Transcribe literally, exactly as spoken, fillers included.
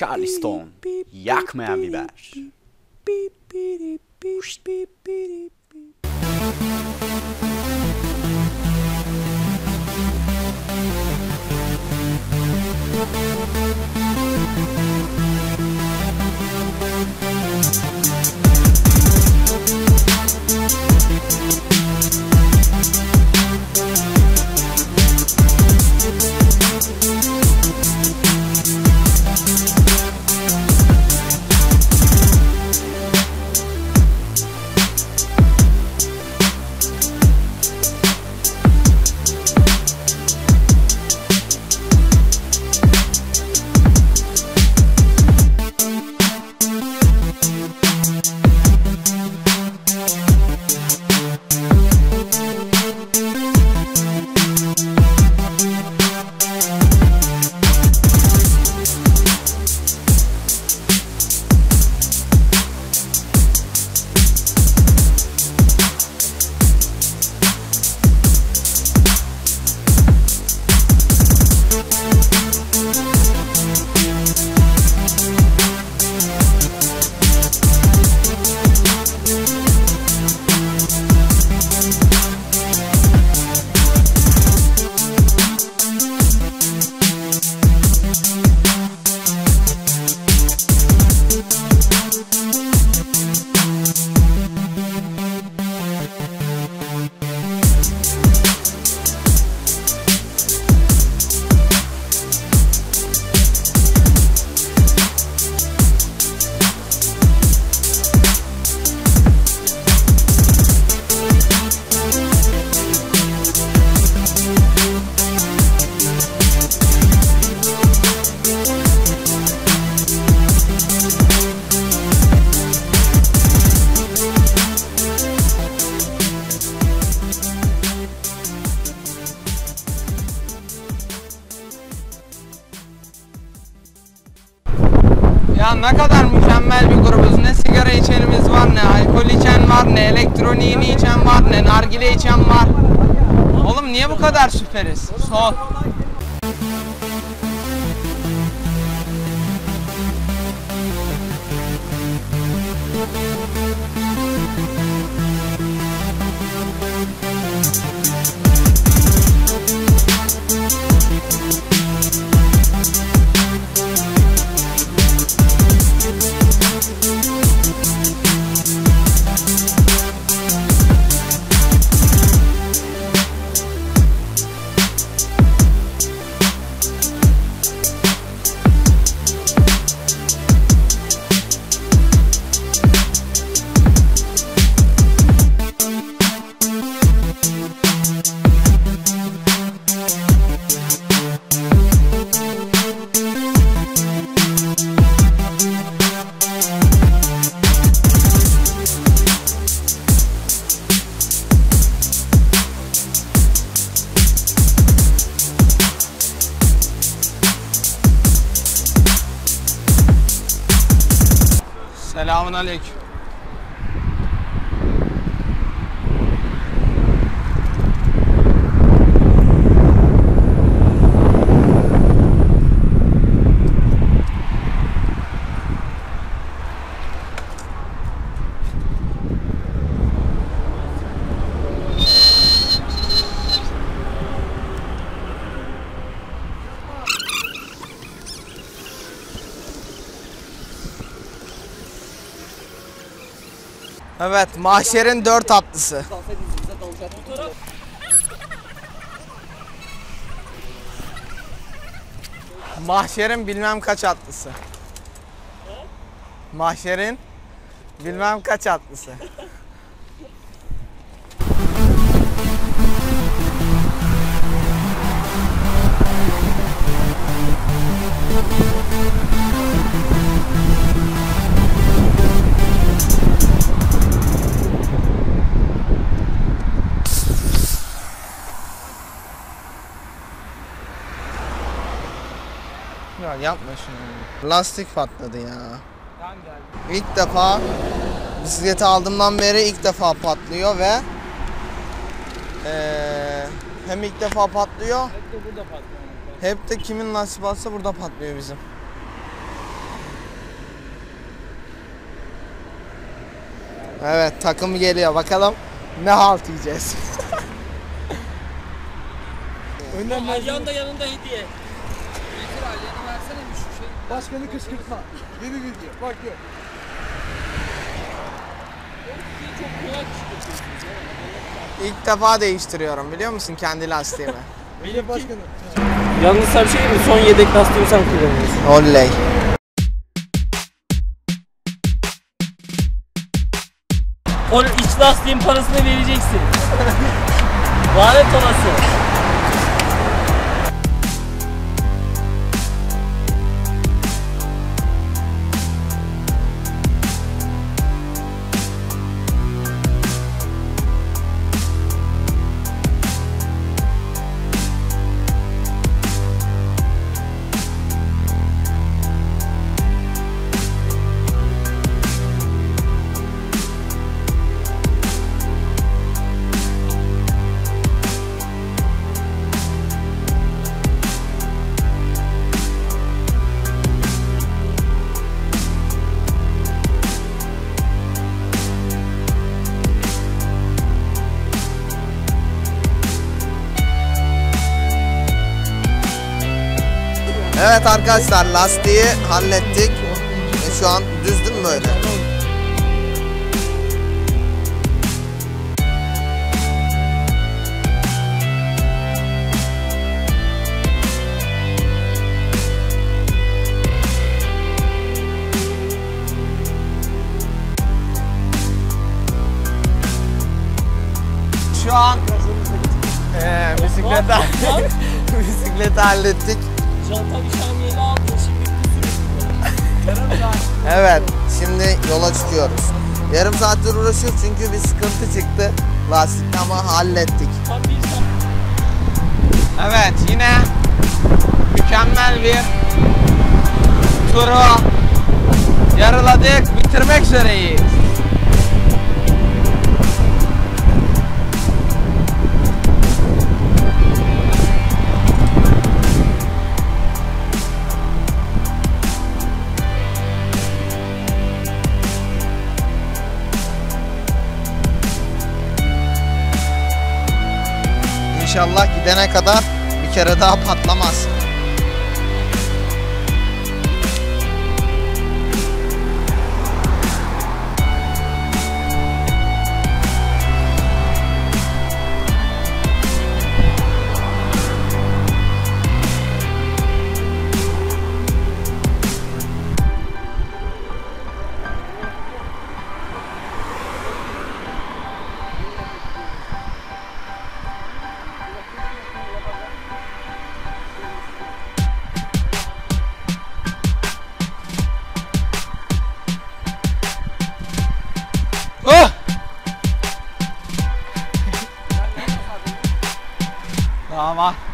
Charleston, yakmayan biber. Ya ne kadar mükemmel bir grubuz. Ne sigara içenimiz var, ne alkol içen var, ne elektroniğini içen var, ne nargile içen var. Oğlum niye bu kadar süperiz? Son. Selamun aleyküm. Evet, mahşerin dört atlısı. Mahşerin bilmem kaç atlısı. Mahşerin bilmem kaç atlısı. Ya yapma şunu. Lastik patladı ya. İlk defa bisikleti aldığımdan beri ilk defa patlıyor ve ee, hem ilk defa patlıyor. Hep de burada patlıyor. Hep de kimin nasip alsa burada patlıyor bizim. Evet, takım geliyor. Bakalım ne halt yiyeceğiz. Önden Alyan da yanında hediye. Getir Alyan'ı versene bir şu şey. Başkanı kışkırtma. Yeni video. Bak gör. Çok kolay kışkırtıyorsunuz ya. İlk defa değiştiriyorum biliyor musun kendi lastiğimi. Benim başkanım. Yalnız sen bir şey mi? Son yedek lastiğimi sen kullanıyorsun. Oley. O iç lastiğin parasını vereceksin. Lanet olası. Evet arkadaşlar, lastiği hallettik. E şu an düz değil mi böyle? Şu an ee, bisikleti, bisikleti hallettik. Çanta nişaniyeli aldın şimdi kusur. Evet, şimdi yola çıkıyoruz. Yarım saattir uğraşıyoruz çünkü bir sıkıntı çıktı lastikte ama hallettik. Tam bir saat. Evet, yine mükemmel bir turu yarıladık, bitirmek üzereyiz. İnşallah gidene kadar bir kere daha patlamaz. Oh! Tamam.